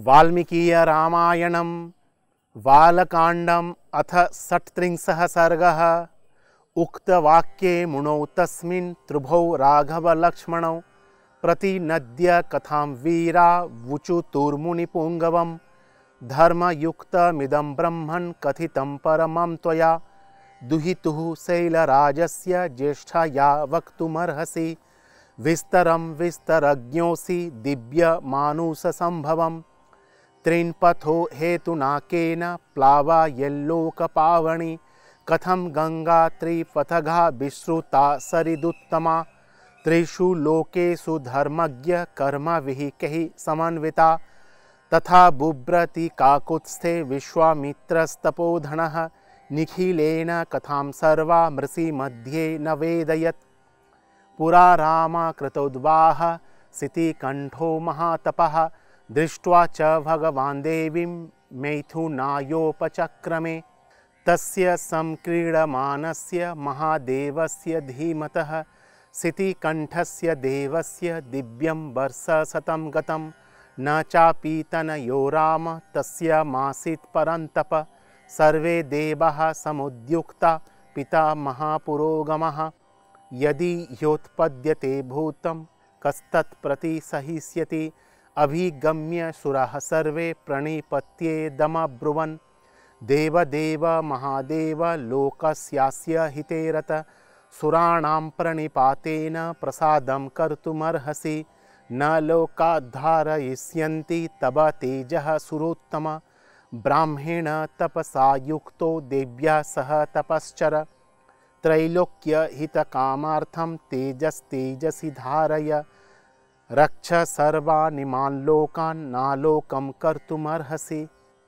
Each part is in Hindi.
वाल्मीकीय रामायणं बालकाण्डम् अथ 38 सर्गः। उक्तवाक्ये मुनौ तस्मिन् त्रिभौ राघवलक्ष्मणौ प्रतिनद्य कथां वीरा वुचुतुर्मुनिपुङ्गवं धर्मयुक्तमिदं ब्रह्मन् कथितं परमं त्वया दुहितुः शैलराजस्य ज्येष्ठया वक्तुमर्हसि विस्तरं विस्तरज्ञोऽसि दिव्यमानुषसम्भवं त्रिन्पथो हेतुनाकेन प्लावयल्लोकपावनि कथं गंगा त्रिपथगा विश्रुता सरिदुत्तमा त्रिषु लोकेषु धर्मज्ञ कर्मविहिकैः समन्विता तथा बुभ्रति काकुत्स्थे विश्वामित्रस्तपोधनः निखिलेन कथां सर्वा मृषि मध्ये न वेदयत् पुरा राम कृतोद्वाह सितिकण्ठो महातपः दृष्ट्वा च भगवान् देवीं मैथुनायोपचक्रमे तस्य संक्रीडमानस्य महादेवस्य धीमतः सितिकण्ठस्य देवस्य दिव्यं वर्षशतं गतं न चापि तनयो राम तस्य मासीत् परन्तप सर्वे देवाः समुद्युक्ता पिता महापुरोगमः यदि ह्योत्पद्यते भूतं कस्तत्प्रति सहिष्यति अभिगम्य सुराः सर्वे प्रणिपत्येदमब्रुवन् देवदेव महादेव लोकस्यास्य हिते रत सुराणां प्रणिपातेन प्रसादं कर्तुमर्हसि न लोकाद्धारयिष्यन्ति तव तेजः सुरोत्तम ब्राह्मेण तपसा युक्तो देव्या सह तपश्चर त्रैलोक्यहितकामार्थं तेजस्तेजसि धारय रक्ष सर्वानिमान् लोकान् नालोकं कर्तुमर्हसि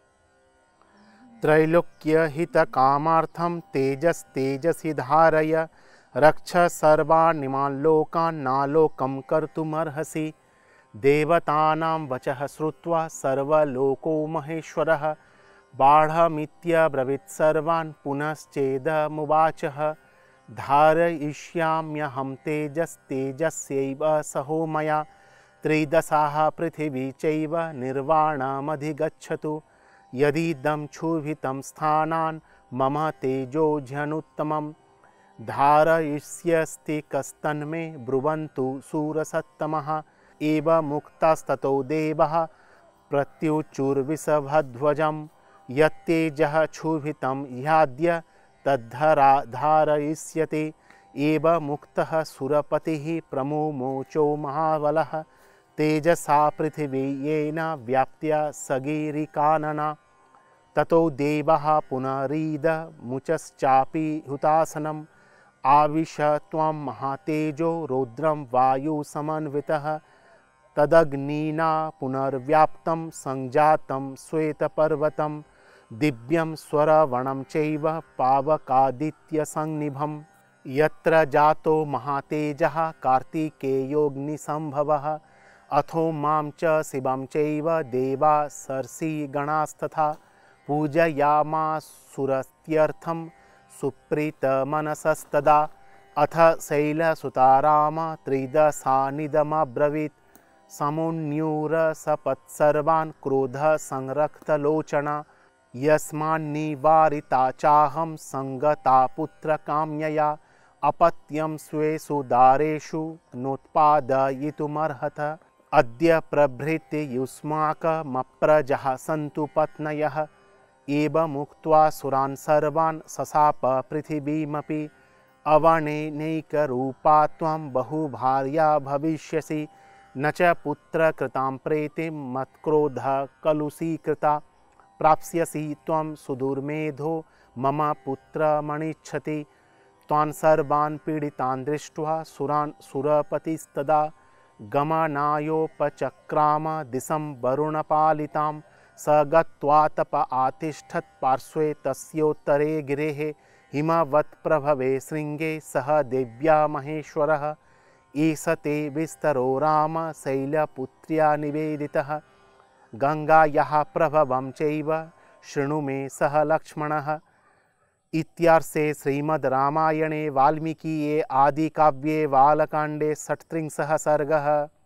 त्रैलोक्यहितकामार्थं तेजस्तेजसि धारय रक्ष सर्वानिमान् लोकान् नालोकं कर्तुमर्हसि देवतानां वचः श्रुत्वा सर्वलोको महेश्वरः बाढमित्यब्रवीत् सर्वान् पुनश्चेदमुवाचः धारयिष्याम्यहं तेजस्तेजस्यैव सहो मया त्रिदशाः पृथिवी चैव निर्वाणमधिगच्छतु यदिदं क्षुभितं स्थानान् मम तेजोझनुत्तमं धारयिष्यस्ति कस्तन्मे ब्रुवन्तु शूरसत्तमः एवमुक्तास्ततो देवः प्रत्युचुर्विषभध्वजं यत्तेजः क्षुभितं ह्याद्य तद्धराधारयिष्यते एवमुक्तः सुरपतिः प्रमुमोचो महाबलः तेजसा पृथिवी येन व्याप्त्या सगीरिकानना ततो देवः पुनरीदमुचश्चापि हुतासनम् आविश त्वं महातेजो रौद्रं वायुसमन्वितः तदग्निना पुनर्व्याप्तं संजातं श्वेतपर्वतं दिव्यं स्वरवणं चैव पावकादित्यसंनिभं यत्र जातो महातेजः कार्तिकेयोऽग्निसम्भवः अथो मां च शिवं चैव देवा सर्षिगणास्तथा पूजयामासुरस्त्यर्थं सुप्रीतमनसस्तदा अथ शैलसुता राम त्रिदशानिदमब्रवीत् समुन्यूरसपत्सर्वान् क्रोधः संरक्तलोचना यस्मान्निवारिता चाहं संगता पुत्रकाम्यया अपत्यं स्वेषु दारेषु नोत्पादयितुमर्हत अद्य प्रभृति युष्माकमप्रजः सन्तु पत्नयः एवमुक्त्वा सुरान् सर्वान् सशाप पृथिवीमपि अवनेनैकरूपा त्वं बहुभार्या भविष्यसि न च पुत्रकृतां प्रेतिं मत्क्रोधः कलुषीकृता प्राप्स्यसि त्वं सुदुर्मेधो मम पुत्रमणिच्छति त्वान् सर्वान् पीडितान् दृष्ट्वा सुरान् सुरपतिस्तदा गमनायोपचक्राम दिशं वरुणपालितां स गत्वा तप आतिष्ठत् पार्श्वे तस्योत्तरे गिरेः हिमवत्प्रभवे शृङ्गे सह देव्या महेश्वरः एष ते विस्तरो राम शैलपुत्र्या निवेदितः गंगायाः प्रभवं चैव शृणु मे सह लक्ष्मणः। इत्यार्षे श्रीमद् रामायणे वाल्मीकिये आदिकाव्ये बालकाण्डे 38 सर्गः।